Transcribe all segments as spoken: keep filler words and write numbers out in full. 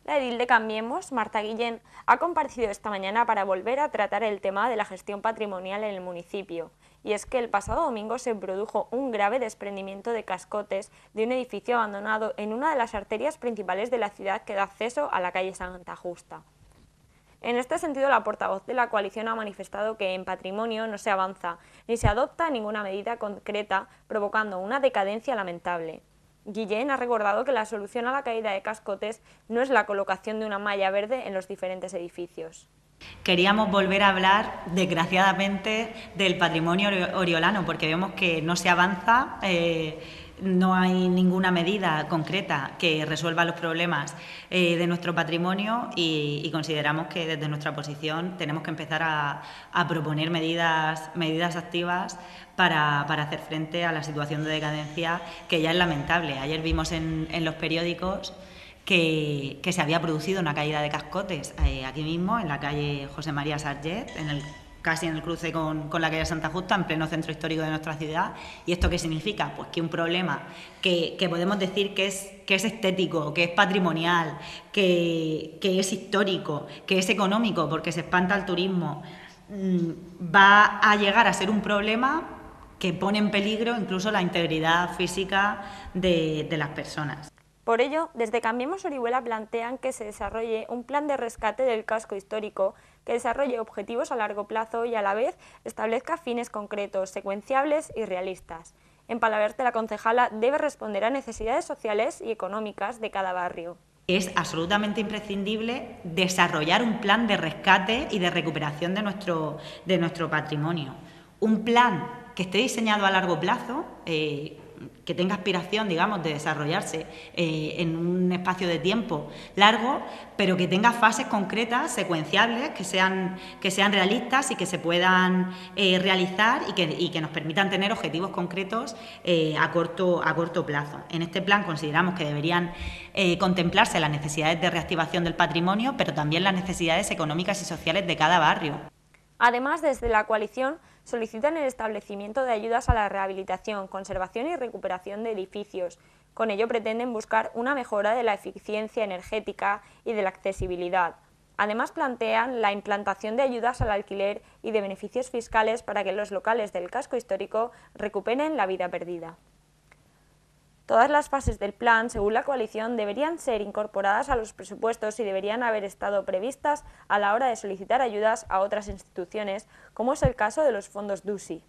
La edil de Cambiemos, Marta Guillén, ha comparecido esta mañana para volver a tratar el tema de la gestión patrimonial en el municipio. Y es que el pasado domingo se produjo un grave desprendimiento de cascotes de un edificio abandonado en una de las arterias principales de la ciudad que da acceso a la calle Santa Justa. En este sentido, la portavoz de la coalición ha manifestado que en patrimonio no se avanza ni se adopta ninguna medida concreta, provocando una decadencia lamentable. Guillén ha recordado que la solución a la caída de cascotes no es la colocación de una malla verde en los diferentes edificios. Queríamos volver a hablar, desgraciadamente, del patrimonio oriolano, porque vemos que no se avanza, eh, no hay ninguna medida concreta que resuelva los problemas eh, de nuestro patrimonio y, y consideramos que desde nuestra posición tenemos que empezar a, a proponer medidas, medidas activas para, para hacer frente a la situación de decadencia que ya es lamentable. Ayer vimos en, en los periódicos Que, que se había producido una caída de cascotes eh, aquí mismo, en la calle José María Sarget, en el, casi en el cruce con, con la calle Santa Justa, en pleno centro histórico de nuestra ciudad. ¿Y esto qué significa? Pues que un problema que, que podemos decir que es, que es estético, que es patrimonial, que, que es histórico, que es económico, porque se espanta el turismo, mmm, va a llegar a ser un problema que pone en peligro incluso la integridad física de, de las personas. Por ello, desde Cambiemos Orihuela plantean que se desarrolle un plan de rescate del casco histórico, que desarrolle objetivos a largo plazo y a la vez establezca fines concretos, secuenciables y realistas. En palabras de la concejala, debe responder a necesidades sociales y económicas de cada barrio. Es absolutamente imprescindible desarrollar un plan de rescate y de recuperación de nuestro, de nuestro patrimonio. Un plan que esté diseñado a largo plazo, eh, que tenga aspiración, digamos, de desarrollarse eh, en un espacio de tiempo largo, pero que tenga fases concretas, secuenciables, que sean, que sean realistas y que se puedan eh, realizar y que, y que nos permitan tener objetivos concretos eh, a, corto, a corto plazo. En este plan consideramos que deberían eh, contemplarse las necesidades de reactivación del patrimonio, pero también las necesidades económicas y sociales de cada barrio. Además, desde la coalición solicitan el establecimiento de ayudas a la rehabilitación, conservación y recuperación de edificios. Con ello pretenden buscar una mejora de la eficiencia energética y de la accesibilidad. Además, plantean la implantación de ayudas al alquiler y de beneficios fiscales para que los locales del casco histórico recuperen la vida perdida. Todas las fases del plan, según la coalición, deberían ser incorporadas a los presupuestos y deberían haber estado previstas a la hora de solicitar ayudas a otras instituciones, como es el caso de los fondos D U S I.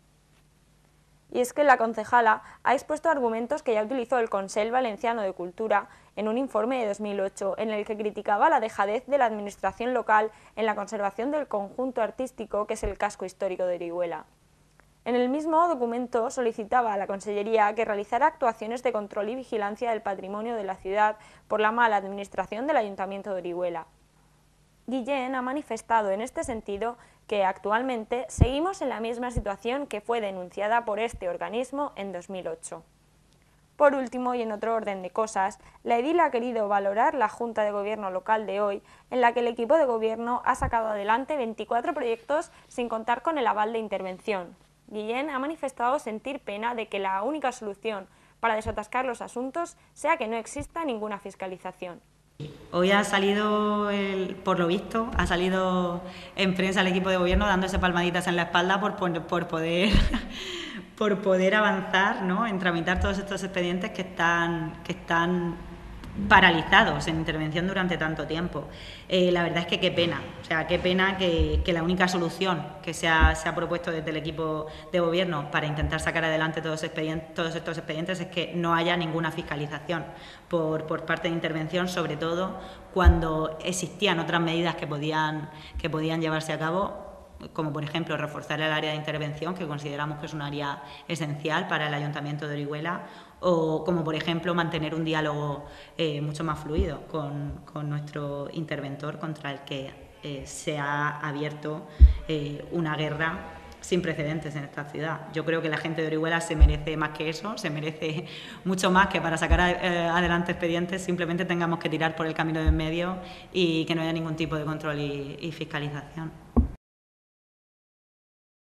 Y es que la concejala ha expuesto argumentos que ya utilizó el Consell Valenciano de Cultura en un informe de dos mil ocho, en el que criticaba la dejadez de la administración local en la conservación del conjunto artístico que es el casco histórico de Orihuela. En el mismo documento solicitaba a la Consellería que realizara actuaciones de control y vigilancia del patrimonio de la ciudad por la mala administración del Ayuntamiento de Orihuela. Guillén ha manifestado en este sentido que actualmente seguimos en la misma situación que fue denunciada por este organismo en dos mil ocho. Por último, y en otro orden de cosas, la edil ha querido valorar la Junta de Gobierno local de hoy, en la que el equipo de gobierno ha sacado adelante veinticuatro proyectos sin contar con el aval de intervención. Guillén ha manifestado sentir pena de que la única solución para desatascar los asuntos sea que no exista ninguna fiscalización. Hoy ha salido, el, por lo visto, ha salido en prensa el equipo de gobierno dándose palmaditas en la espalda por, por, por, poder, por poder avanzar, ¿no?, en tramitar todos estos expedientes que están, que están paralizados en intervención durante tanto tiempo. Eh, la verdad es que qué pena, o sea, qué pena que, que la única solución que se ha, se ha propuesto desde el equipo de gobierno para intentar sacar adelante todos, expedientes, todos estos expedientes es que no haya ninguna fiscalización por, por parte de intervención, sobre todo cuando existían otras medidas que podían, que podían llevarse a cabo, como por ejemplo reforzar el área de intervención, que consideramos que es un área esencial para el Ayuntamiento de Orihuela, o como por ejemplo mantener un diálogo eh, mucho más fluido con, con nuestro interventor, contra el que eh, se ha abierto eh, una guerra sin precedentes en esta ciudad. Yo creo que la gente de Orihuela se merece más que eso, se merece mucho más que para sacar a, eh, adelante expedientes simplemente tengamos que tirar por el camino de en medio y que no haya ningún tipo de control y, y fiscalización.